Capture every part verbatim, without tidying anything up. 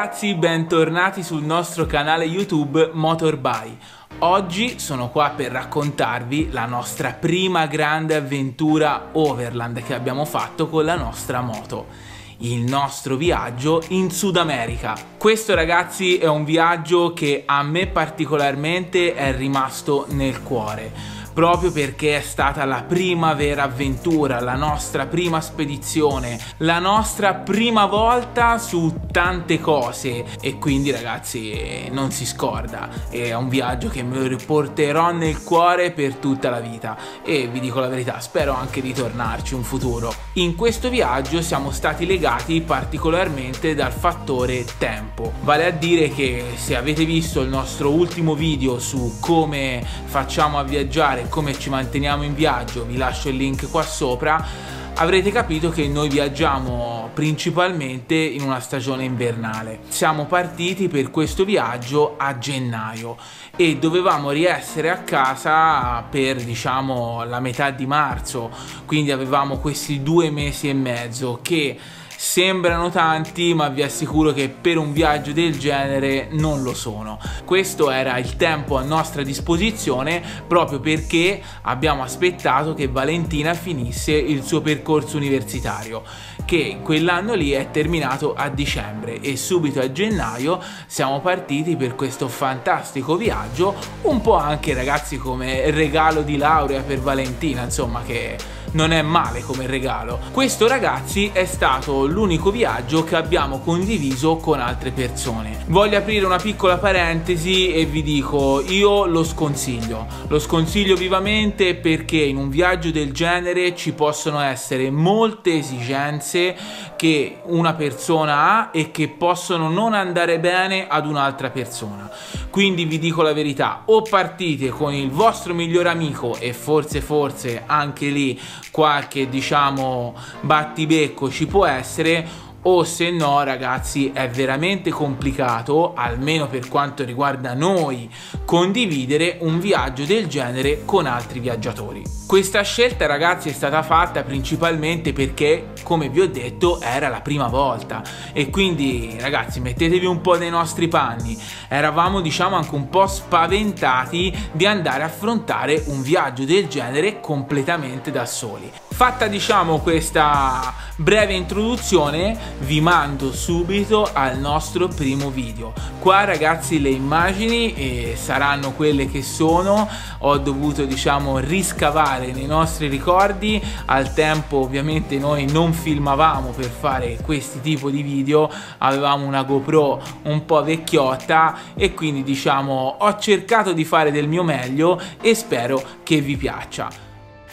ragazzi, bentornati sul nostro canale YouTube Motorby. Oggi sono qua per raccontarvi la nostra prima grande avventura overland che abbiamo fatto con la nostra moto. Il nostro viaggio in Sud America. Questo, ragazzi, è un viaggio che a me particolarmente è rimasto nel cuore, proprio perché è stata la prima vera avventura, la nostra prima spedizione, la nostra prima volta su tante cose, e quindi, ragazzi, non si scorda. È un viaggio che me lo riporterò nel cuore per tutta la vita e vi dico la verità, spero anche di tornarci in futuro. In questo viaggio siamo stati legati particolarmente dal fattore tempo, vale a dire che se avete visto il nostro ultimo video su come facciamo a viaggiare, come ci manteniamo in viaggio, vi lascio il link qua sopra, avrete capito che noi viaggiamo principalmente in una stagione invernale. Siamo partiti per questo viaggio a gennaio e dovevamo riessere a casa per, diciamo, la metà di marzo, quindi avevamo questi due mesi e mezzo che sembrano tanti, ma vi assicuro che per un viaggio del genere non lo sono. Questo era il tempo a nostra disposizione proprio perché abbiamo aspettato che Valentina finisse il suo percorso universitario, che quell'anno lì è terminato a dicembre, e subito a gennaio siamo partiti per questo fantastico viaggio, un po' anche, ragazzi, come regalo di laurea per Valentina, insomma, che non è male come regalo. Questo, ragazzi, è stato l'unico viaggio che abbiamo condiviso con altre persone. Voglio aprire una piccola parentesi e vi dico, io lo sconsiglio, lo sconsiglio vivamente, perché in un viaggio del genere ci possono essere molte esigenze che una persona ha e che possono non andare bene ad un'altra persona. Quindi vi dico la verità, o partite con il vostro migliore amico e forse forse anche lì qualche, diciamo, battibecco ci può essere, o se no, ragazzi, è veramente complicato, almeno per quanto riguarda noi, condividere un viaggio del genere con altri viaggiatori. Questa scelta, ragazzi, è stata fatta principalmente perché, come vi ho detto, era la prima volta, e quindi, ragazzi, mettetevi un po' nei nostri panni. Eravamo, diciamo, anche un po' spaventati di andare a affrontare un viaggio del genere completamente da soli. Fatta, diciamo, questa breve introduzione, vi mando subito al nostro primo video. Qua, ragazzi, le immagini eh, saranno quelle che sono. Ho dovuto, diciamo, riscavare nei nostri ricordi. Al tempo, ovviamente, noi non filmavamo per fare questi tipi di video, avevamo una GoPro un po' vecchiotta e quindi, diciamo, ho cercato di fare del mio meglio e spero che vi piaccia.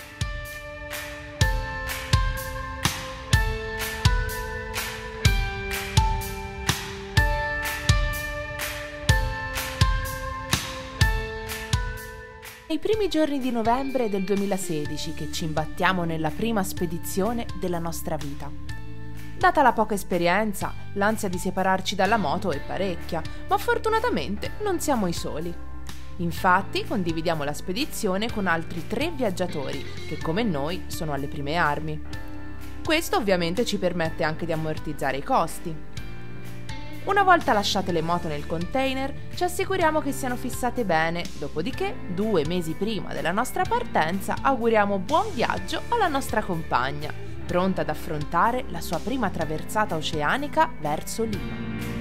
Nei primi giorni di novembre del duemilasedici che ci imbattiamo nella prima spedizione della nostra vita. Data la poca esperienza, l'ansia di separarci dalla moto è parecchia, ma fortunatamente non siamo i soli. Infatti condividiamo la spedizione con altri tre viaggiatori che, come noi, sono alle prime armi. Questo ovviamente ci permette anche di ammortizzare i costi. Una volta lasciate le moto nel container, ci assicuriamo che siano fissate bene, dopodiché, due mesi prima della nostra partenza, auguriamo buon viaggio alla nostra compagna, pronta ad affrontare la sua prima traversata oceanica verso Lima.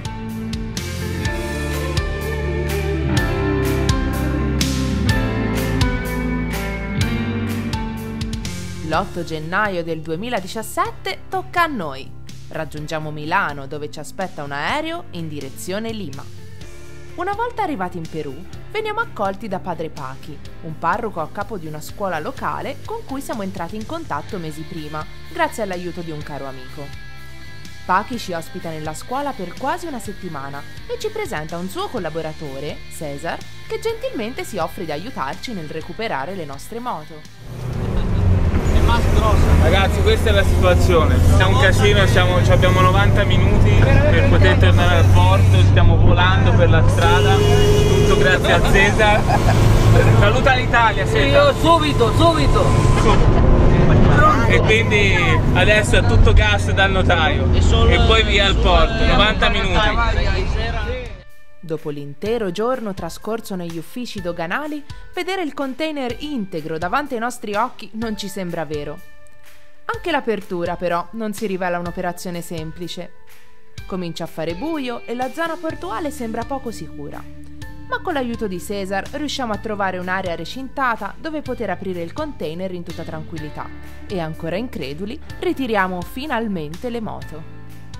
L'otto gennaio del duemiladiciassette tocca a noi. Raggiungiamo Milano, dove ci aspetta un aereo in direzione Lima. Una volta arrivati in Perù, veniamo accolti da padre Pachi, un parroco a capo di una scuola locale con cui siamo entrati in contatto mesi prima, grazie all'aiuto di un caro amico. Pachi ci ospita nella scuola per quasi una settimana e ci presenta un suo collaboratore, Cesar, che gentilmente si offre di aiutarci nel recuperare le nostre moto. Ragazzi, questa è la situazione, è un casino, siamo, abbiamo novanta minuti per poter tornare al porto, stiamo volando per la strada, tutto grazie a Cesar. Saluta l'Italia, Cesar! Io subito, subito! Subito. e quindi adesso è tutto gas dal notaio e poi via al porto, novanta minuti. Dopo l'intero giorno trascorso negli uffici doganali, vedere il container integro davanti ai nostri occhi non ci sembra vero. Anche l'apertura, però, non si rivela un'operazione semplice. Comincia a fare buio e la zona portuale sembra poco sicura. Ma con l'aiuto di Cesar riusciamo a trovare un'area recintata dove poter aprire il container in tutta tranquillità e, ancora increduli, ritiriamo finalmente le moto.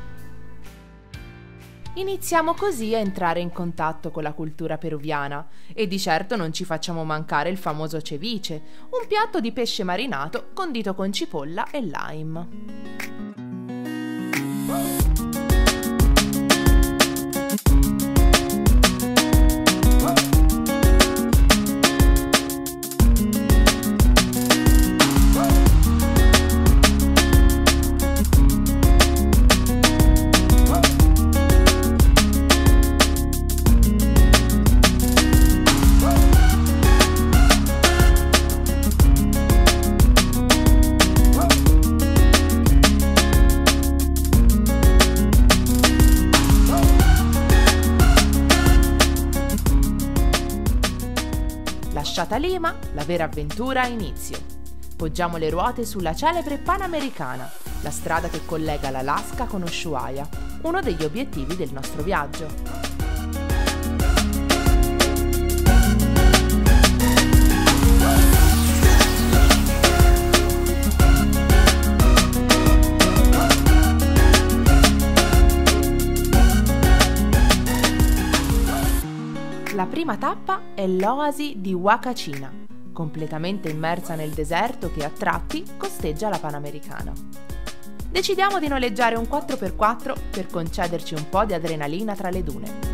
Iniziamo così a entrare in contatto con la cultura peruviana e di certo non ci facciamo mancare il famoso ceviche, un piatto di pesce marinato condito con cipolla e lime. Lasciata Lima, la vera avventura ha inizio. Poggiamo le ruote sulla celebre Panamericana, la strada che collega l'Alaska con Ushuaia, uno degli obiettivi del nostro viaggio. La prima tappa è l'oasi di Huacachina, completamente immersa nel deserto che a tratti costeggia la Panamericana. Decidiamo di noleggiare un quattro per quattro per concederci un po' di adrenalina tra le dune.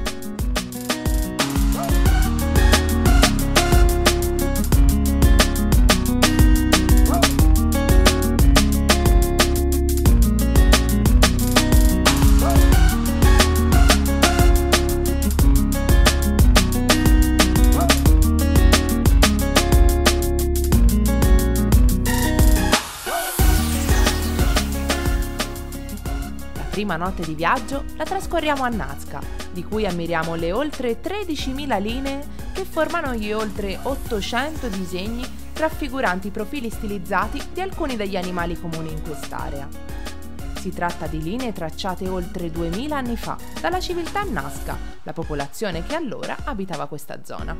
La prima notte di viaggio la trascorriamo a Nazca, di cui ammiriamo le oltre tredicimila linee che formano gli oltre ottocento disegni raffiguranti i profili stilizzati di alcuni degli animali comuni in quest'area. Si tratta di linee tracciate oltre duemila anni fa dalla civiltà Nazca, la popolazione che allora abitava questa zona.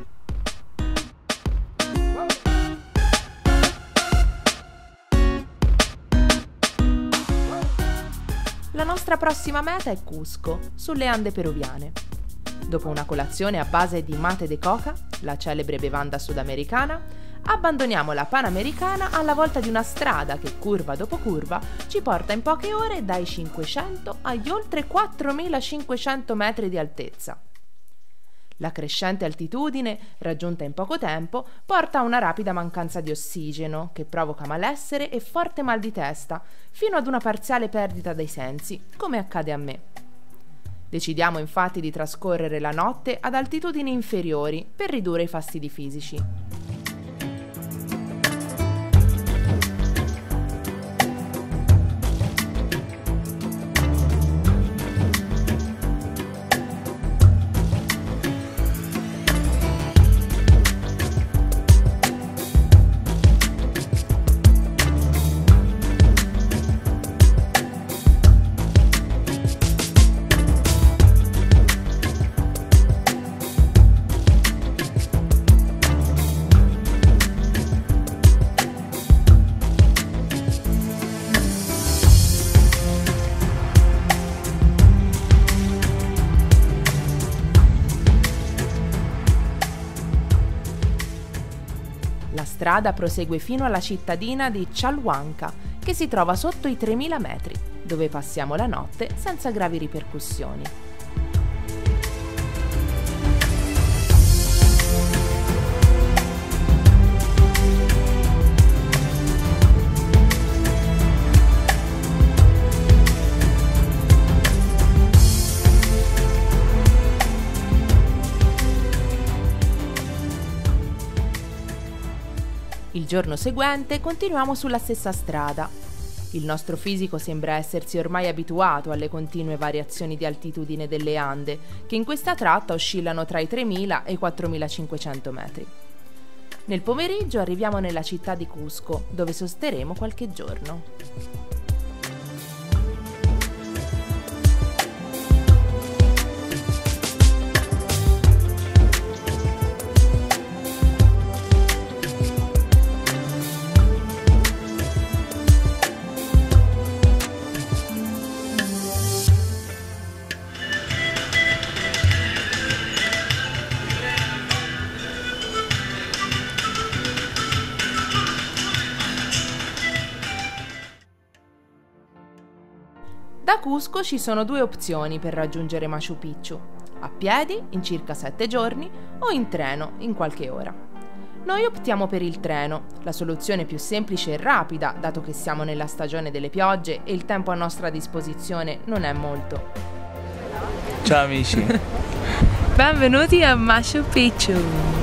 La nostra prossima meta è Cusco, sulle Ande peruviane. Dopo una colazione a base di mate de coca, la celebre bevanda sudamericana, abbandoniamo la Panamericana alla volta di una strada che, curva dopo curva, ci porta in poche ore dai cinquecento agli oltre quattromilacinquecento metri di altezza. La crescente altitudine, raggiunta in poco tempo, porta a una rapida mancanza di ossigeno, che provoca malessere e forte mal di testa, fino ad una parziale perdita dei sensi, come accade a me. Decidiamo infatti di trascorrere la notte ad altitudini inferiori per ridurre i fastidi fisici. La strada prosegue fino alla cittadina di Chalhuanca, che si trova sotto i tremila metri, dove passiamo la notte senza gravi ripercussioni. Il giorno seguente continuiamo sulla stessa strada. Il nostro fisico sembra essersi ormai abituato alle continue variazioni di altitudine delle Ande, che in questa tratta oscillano tra i tremila e i quattromilacinquecento metri. Nel pomeriggio arriviamo nella città di Cusco, dove sosteremo qualche giorno. Da Cusco ci sono due opzioni per raggiungere Machu Picchu: a piedi in circa sette giorni o in treno in qualche ora. Noi optiamo per il treno, la soluzione più semplice e rapida, dato che siamo nella stagione delle piogge e il tempo a nostra disposizione non è molto. Ciao amici! Benvenuti a Machu Picchu!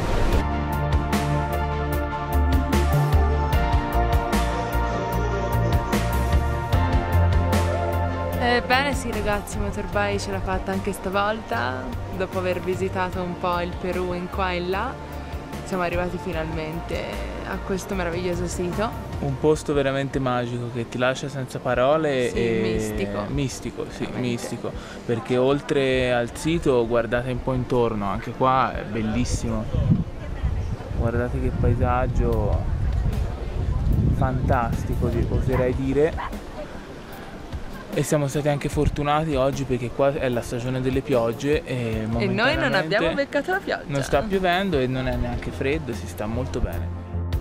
Ebbene sì ragazzi, Motorbike ce l'ha fatta anche stavolta, dopo aver visitato un po' il Perù in qua e in là, siamo arrivati finalmente a questo meraviglioso sito. Un posto veramente magico che ti lascia senza parole. Sì, e mistico. Mistico, sì, Veramente. mistico, perché oltre al sito guardate un po' intorno, anche qua è bellissimo. Guardate che paesaggio fantastico, oserei dire. E siamo stati anche fortunati oggi perché qua è la stagione delle piogge e, E noi non abbiamo beccato la pioggia. non sta piovendo e non è neanche freddo, si sta molto bene.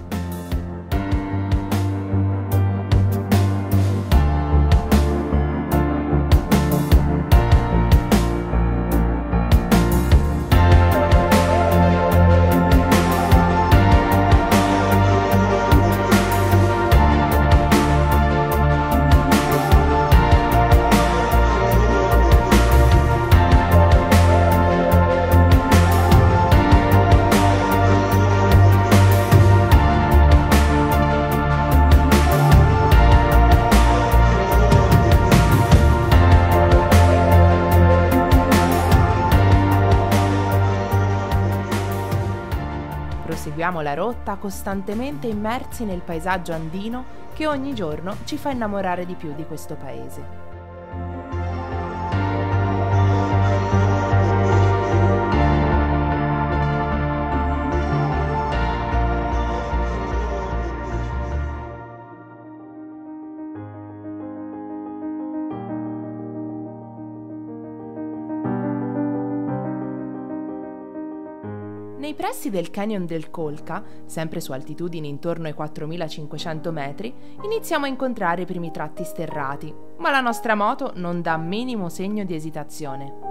Proseguiamo la rotta costantemente immersi nel paesaggio andino che ogni giorno ci fa innamorare di più di questo paese. Nei pressi del Canyon del Colca, sempre su altitudini intorno ai quattromilacinquecento metri, iniziamo a incontrare i primi tratti sterrati, ma la nostra moto non dà minimo segno di esitazione.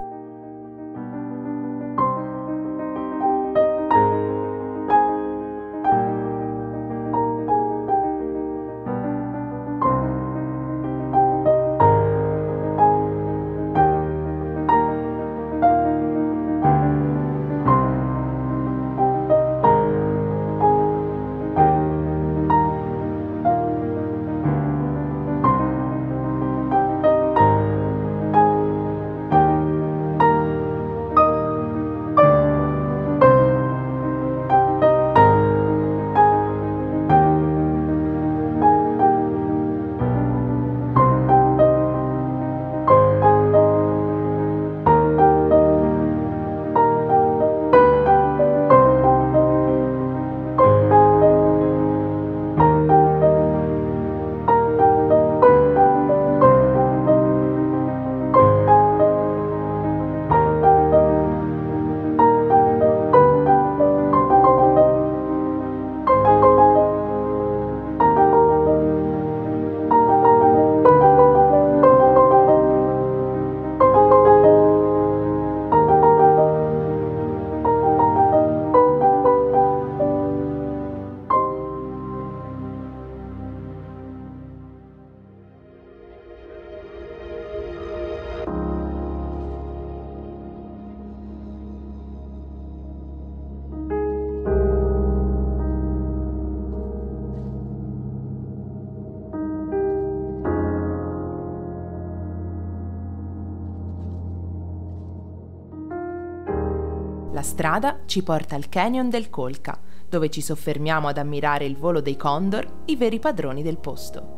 La strada ci porta al Canyon del Colca, dove ci soffermiamo ad ammirare il volo dei condor, i veri padroni del posto.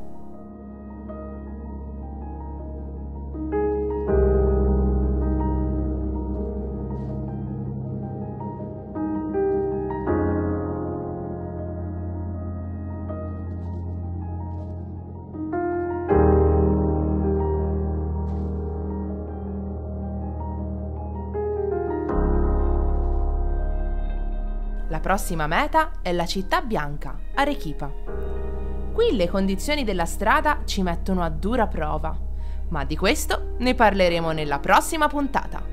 La prossima meta è la città bianca, Arequipa. Qui le condizioni della strada ci mettono a dura prova, ma di questo ne parleremo nella prossima puntata.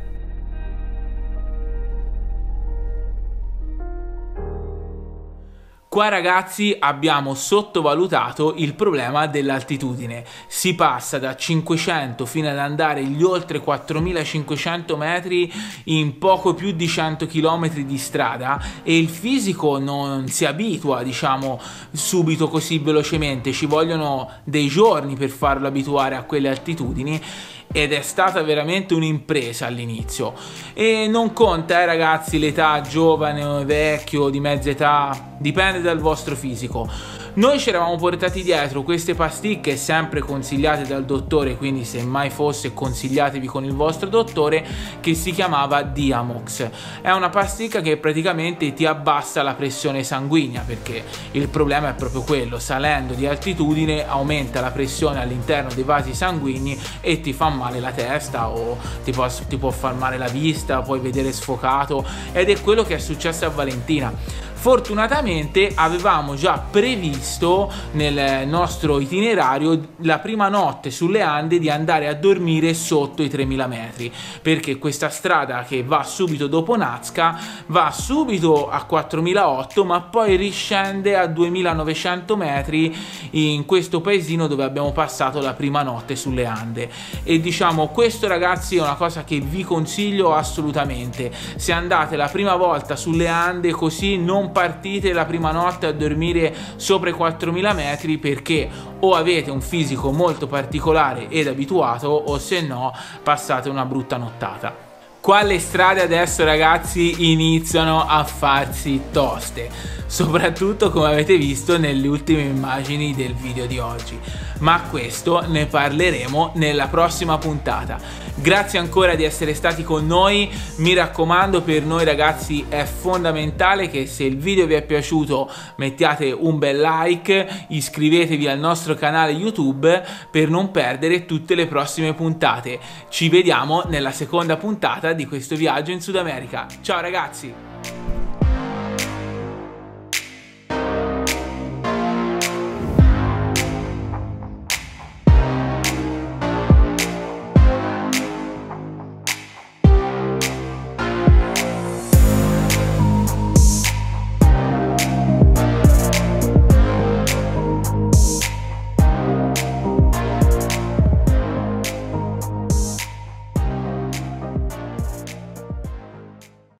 Qua ragazzi abbiamo sottovalutato il problema dell'altitudine. Si passa da cinquecento fino ad andare agli oltre quattromilacinquecento metri in poco più di cento chilometri di strada e il fisico non si abitua, diciamo, subito così velocemente. Ci vogliono dei giorni per farlo abituare a quelle altitudini. Ed è stata veramente un'impresa all'inizio. E non conta, eh, ragazzi, l'età, giovane o vecchio, di mezza età, dipende dal vostro fisico. Noi ci eravamo portati dietro queste pasticche sempre consigliate dal dottore, quindi se mai fosse consigliatevi con il vostro dottore, che si chiamava Diamox. È una pasticca che praticamente ti abbassa la pressione sanguigna, perché il problema è proprio quello: salendo di altitudine aumenta la pressione all'interno dei vasi sanguigni e ti fa male la testa o ti può, ti può far male la vista, puoi vedere sfocato, ed è quello che è successo a Valentina. Fortunatamente avevamo già previsto nel nostro itinerario la prima notte sulle Ande di andare a dormire sotto i tremila metri, perché questa strada che va subito dopo Nazca va subito a quattromilaotto, ma poi riscende a duemilanovecento metri in questo paesino dove abbiamo passato la prima notte sulle Ande. E diciamo, questo ragazzi è una cosa che vi consiglio assolutamente. Se andate la prima volta sulle Ande, così non partite la prima notte a dormire sopra i quattromila metri, perché o avete un fisico molto particolare ed abituato, o se no passate una brutta nottata. Qua le strade adesso ragazzi iniziano a farsi toste, soprattutto come avete visto nelle ultime immagini del video di oggi, ma questo ne parleremo nella prossima puntata. Grazie ancora di essere stati con noi. Mi raccomando, per noi ragazzi è fondamentale che se il video vi è piaciuto mettiate un bel like, iscrivetevi al nostro canale YouTube per non perdere tutte le prossime puntate. Ci vediamo nella seconda puntata di questo viaggio in Sud America. Ciao ragazzi!